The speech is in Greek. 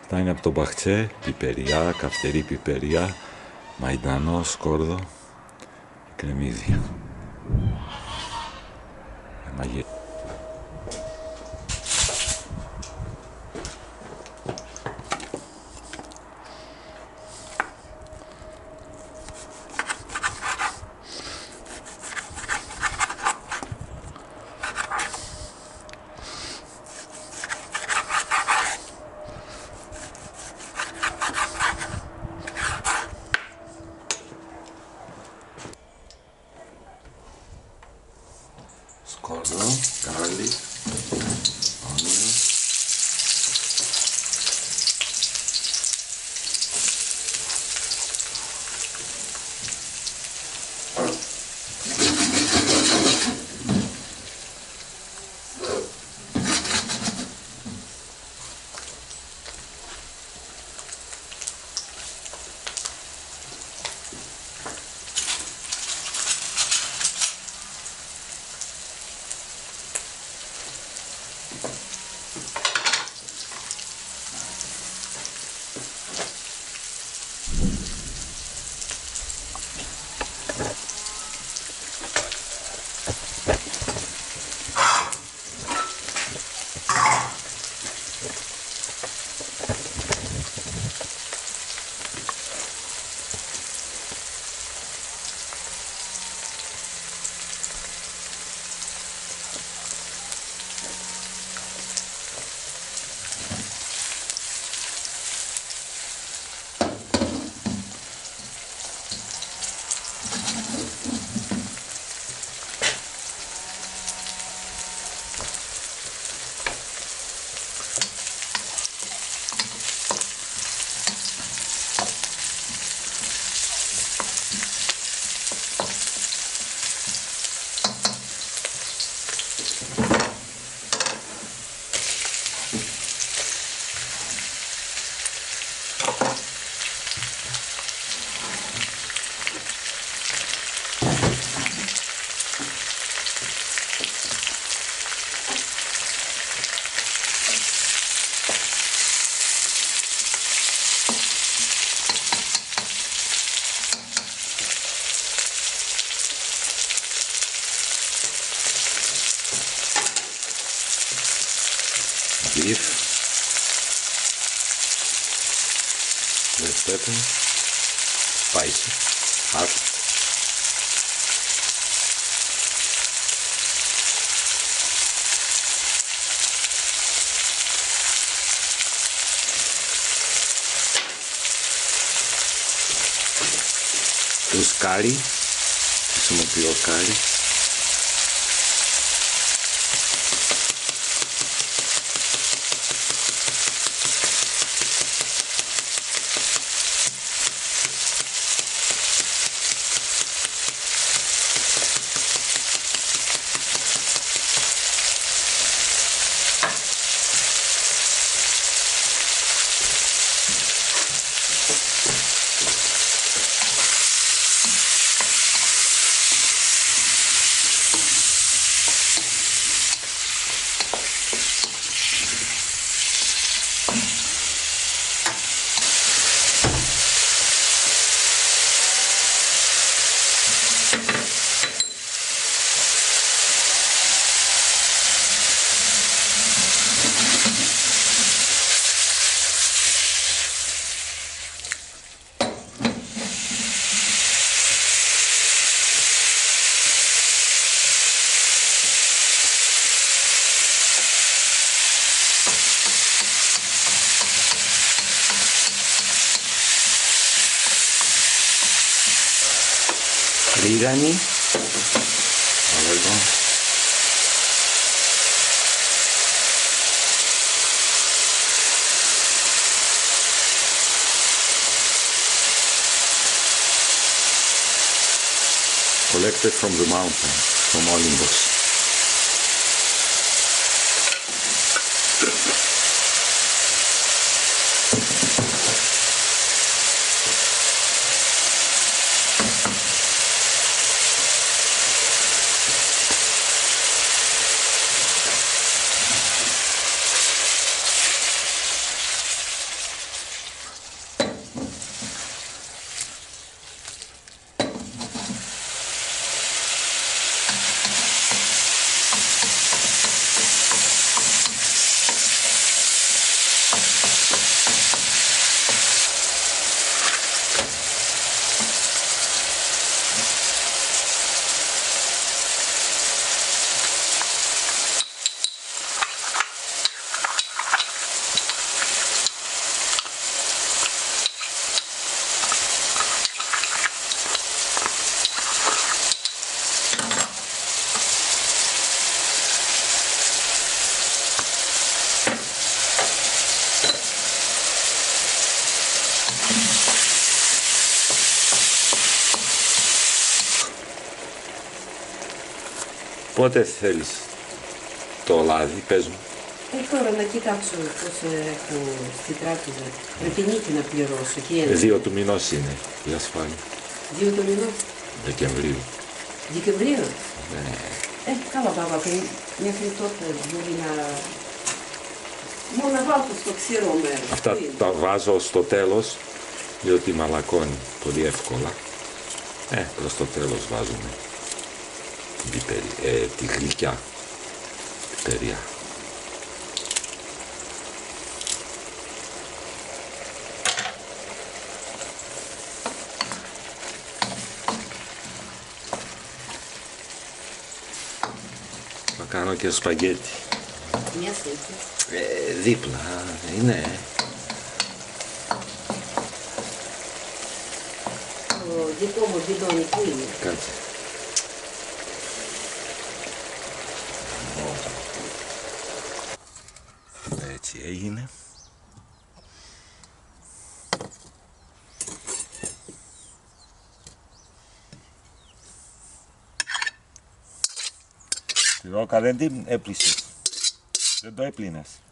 Αυτά είναι από το μπαχτσέ, πιπεριά, καυτερή πιπεριά, μαϊντανό, σκόρδο, κρεμμύδι. Σκόρδο, garlic, onion, beef, red pepper, spicy, hot. Curry, χρησιμοποιώ curry. Ρίγανη, collected from the mountain, from Olympus. Πότε θέλεις το λάδι, πες μου. Τώρα να κοιτάξω πώς έχω στην τράπεζα. Την νίκη να πληρώσω. 2 του μηνός είναι η ασφάλεια. 2 του μηνός. Δεκεμβρίου. Δεκεμβρίου. Ναι. Καλά μπαμπά, μέχρι τότε μπορεί να... Μόνο να βάλω στο ξηρό μέρος. Αυτά τα βάζω στο τέλος, διότι μαλακώνει πολύ εύκολα. Προς το τέλος βάζουμε τη γλυκιά πιπεριά. Θα κάνω και σπαγγέτι. Μια θέση. Δίπλα, είναι. Το δικό μου μπιδόνι που είναι. Κάτσε. Έτσι έγινε. Την όκα δεν την έπλυσες. Δεν το έπλυνες.